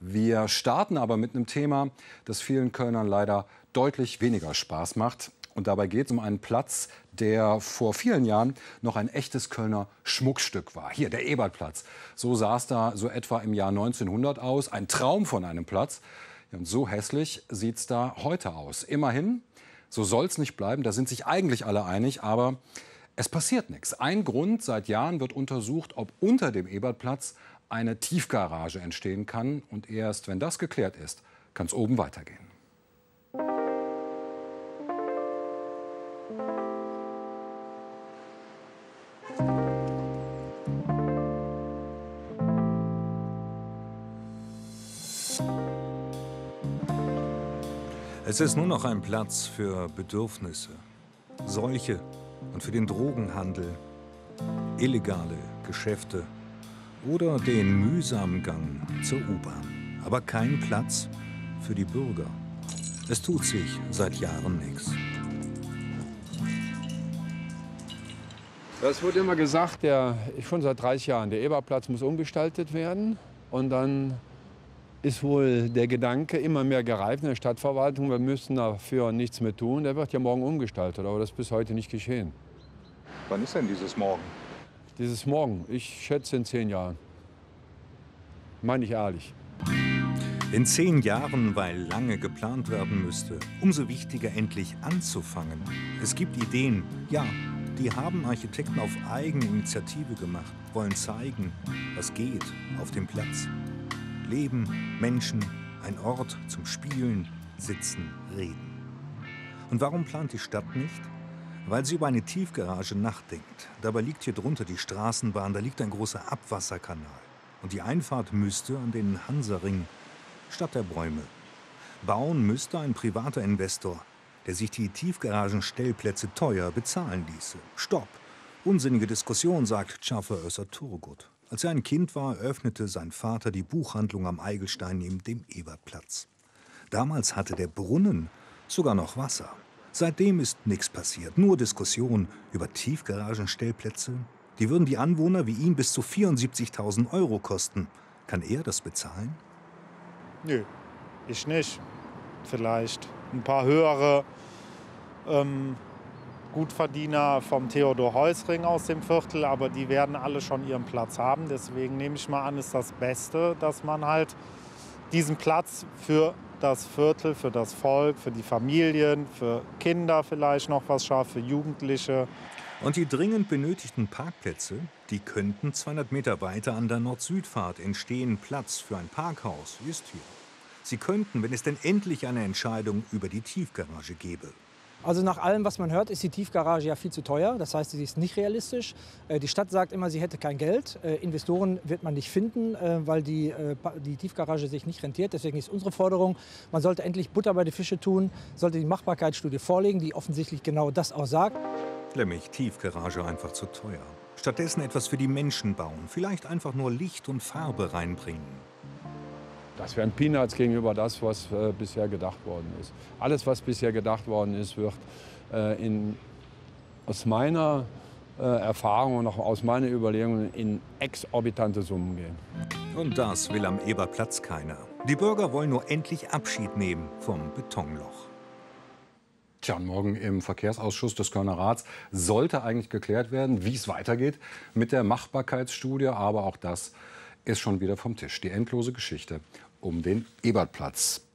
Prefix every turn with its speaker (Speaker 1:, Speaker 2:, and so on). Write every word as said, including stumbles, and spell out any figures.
Speaker 1: Wir starten aber mit einem Thema, das vielen Kölnern leider deutlich weniger Spaß macht. Und dabei geht es um einen Platz, der vor vielen Jahren noch ein echtes Kölner Schmuckstück war. Hier, der Ebertplatz. So sah es da so etwa im Jahr neunzehnhundert aus. Ein Traum von einem Platz. Ja, und so hässlich sieht es da heute aus. Immerhin, so soll es nicht bleiben. Da sind sich eigentlich alle einig. Aber es passiert nichts. Ein Grund: Seit Jahren wird untersucht, ob unter dem Ebertplatz eine Tiefgarage entstehen kann. Und erst wenn das geklärt ist, kann es oben weitergehen.
Speaker 2: Es ist nur noch ein Platz für Bedürfnisse, Seuche und für den Drogenhandel, illegale Geschäfte oder den mühsamen Gang zur U-Bahn. Aber kein Platz für die Bürger. Es tut sich seit Jahren nichts.
Speaker 3: Es wurde immer gesagt, der, schon seit dreißig Jahren, der Ebertplatz muss umgestaltet werden. Und dann ist wohl der Gedanke immer mehr gereift in der Stadtverwaltung, wir müssen dafür nichts mehr tun. Der wird ja morgen umgestaltet, aber das ist bis heute nicht geschehen.
Speaker 4: Wann ist denn dieses Morgen?
Speaker 3: Dieses Morgen, ich schätze in zehn Jahren. Meine ich ehrlich.
Speaker 2: In zehn Jahren, weil lange geplant werden müsste. Umso wichtiger, endlich anzufangen. Es gibt Ideen, ja, die haben Architekten auf eigene Initiative gemacht, wollen zeigen, was geht auf dem Platz. Leben, Menschen, ein Ort zum Spielen, Sitzen, Reden. Und warum plant die Stadt nicht? Weil sie über eine Tiefgarage nachdenkt. Dabei liegt hier drunter die Straßenbahn, da liegt ein großer Abwasserkanal. Und die Einfahrt müsste an den Hansaring statt der Bäume. Bauen müsste ein privater Investor, der sich die Tiefgaragenstellplätze teuer bezahlen ließe. Stopp! Unsinnige Diskussion, sagt Cafer Özzer Turgut. Als er ein Kind war, öffnete sein Vater die Buchhandlung am Eigelstein neben dem Ebertplatz. Damals hatte der Brunnen sogar noch Wasser. Seitdem ist nichts passiert, nur Diskussion über Tiefgaragenstellplätze. Die würden die Anwohner wie ihn bis zu vierundsiebzigtausend Euro kosten. Kann er das bezahlen?
Speaker 5: Nö, ich nicht. Vielleicht ein paar höhere ähm, Gutverdiener vom Theodor-Heuss-Ring aus dem Viertel, aber die werden alle schon ihren Platz haben. Deswegen nehme ich mal an, ist das Beste, dass man halt diesen Platz für das Viertel, für das Volk, für die Familien, für Kinder vielleicht noch was schafft, für Jugendliche.
Speaker 2: Und die dringend benötigten Parkplätze, die könnten zweihundert Meter weiter an der Nord-Süd-Fahrt entstehen. Platz für ein Parkhaus ist hier. Sie könnten, wenn es denn endlich eine Entscheidung über die Tiefgarage gäbe.
Speaker 6: Also nach allem, was man hört, ist die Tiefgarage ja viel zu teuer. Das heißt, sie ist nicht realistisch. Die Stadt sagt immer, sie hätte kein Geld. Investoren wird man nicht finden, weil die, die Tiefgarage sich nicht rentiert. Deswegen ist unsere Forderung, man sollte endlich Butter bei die Fische tun, sollte die Machbarkeitsstudie vorlegen, die offensichtlich genau das auch sagt.
Speaker 2: Nämlich Tiefgarage einfach zu teuer. Stattdessen etwas für die Menschen bauen. Vielleicht einfach nur Licht und Farbe reinbringen.
Speaker 3: Das wären Peanuts gegenüber das, was äh, bisher gedacht worden ist. Alles, was bisher gedacht worden ist, wird äh, in, aus meiner äh, Erfahrung und auch aus meinen Überlegungen in exorbitante Summen gehen.
Speaker 2: Und das will am Ebertplatz keiner. Die Bürger wollen nur endlich Abschied nehmen vom Betonloch.
Speaker 1: Tja, morgen im Verkehrsausschuss des Kölner Rats sollte eigentlich geklärt werden, wie es weitergeht mit der Machbarkeitsstudie. Aber auch das ist schon wieder vom Tisch. Die endlose Geschichte um den Ebertplatz.